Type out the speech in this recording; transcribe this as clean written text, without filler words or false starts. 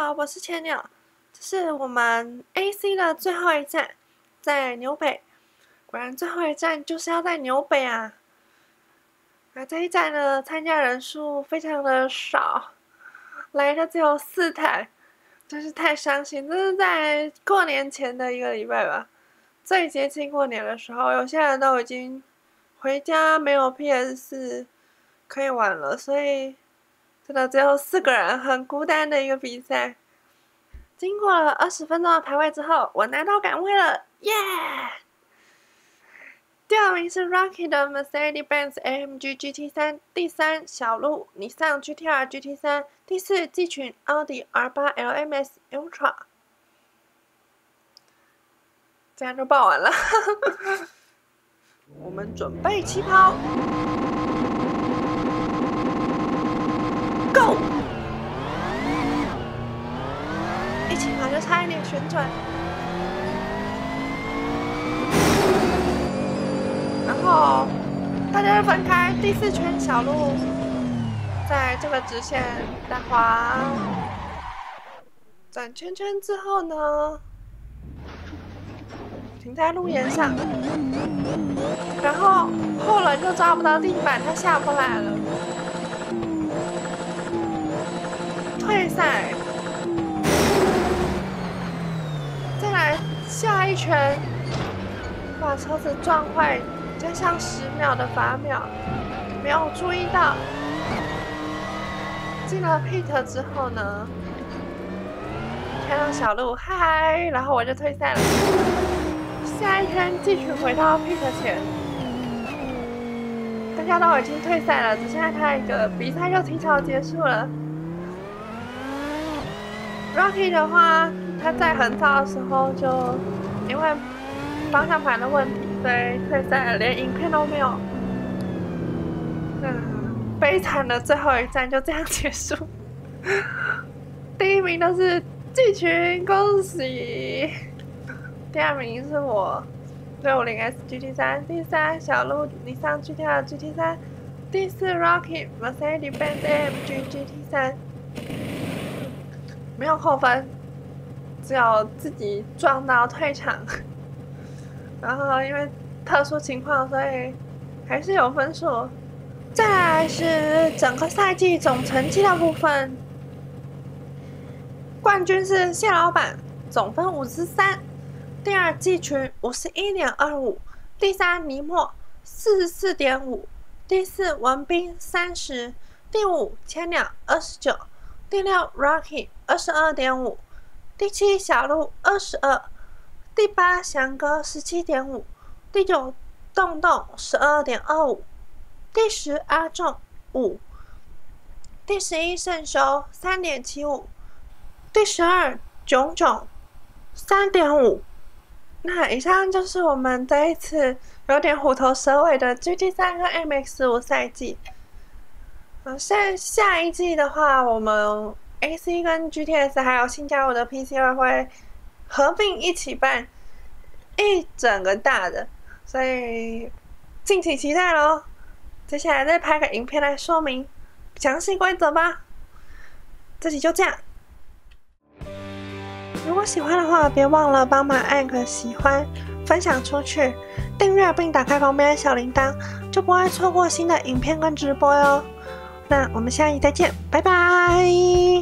好，我是千鸟，这是我们 AC 的最后一站，在纽北。果然最后一站就是要在纽北啊！那这一站呢，参加人数非常的少，来的只有4台，真是太伤心。这是在过年前的1个礼拜吧，最接近过年的时候，有些人都已经回家没有 PS4可以玩了，所以真的只有4个人，很孤单的一个比赛。经过了20分钟的排位之后，我拿到杆位了，耶！第2名是 Rocky 的 Mercedes-Benz AMG GT3， 第3小路尼桑 GT-R GT3， 第4季群奥迪 R8 LMS Ultra。这样就报完了。我们准备起跑 ，Go！ 一起跑就差一点旋转。然后大家分开，第4圈小路在这个直线打滑，转圈圈之后呢，停在路沿上，然后后轮就抓不到地板，它下不来了，退赛。再来下一圈，把车子撞坏。加上10秒的罚秒，没有注意到。进了 pit 之后呢，看到小路嗨，然后我就退赛了。下一圈继续回到 pit 前，大家都已经退赛了，只剩下他一个，比赛就提早结束了。Rocky 的话，他在很早的时候就因为方向盘的问题，所以退赛了，连影片都没有。悲惨的最后一站就这样结束。第1名都是季群，恭喜！第2名是我650S GT3， 第3小路尼桑 GT-R GT3， 第4 Rocky Mercedes-Benz AMG GT3。没有扣分，只有自己撞到退场。然后因为特殊情况，所以还是有分数。再来是整个赛季总成绩的部分，冠军是谢老板，总分53；第2季群51.25；第3尼莫44.5；第4文斌30；第5千鸟29；第6 Rocky 22.5；第7小路22。第8翔哥17.5，第9洞洞12.25，第10阿仲5，第11圣修3.75，第12炯炯3.5。那以上就是我们这一次有点虎头蛇尾的 GT3 跟 MX5 赛季。下一季的话，我们 AC 跟 GTS 还有新加入的 PC2 会合并一起办一整个大的，所以敬请期待咯。接下来再拍个影片来说明详细规则吧。这集就这样。如果喜欢的话，别忘了帮忙按个喜欢，分享出去，订阅并打开旁边的小铃铛，就不会错过新的影片跟直播哟。那我们下一集再见，拜拜。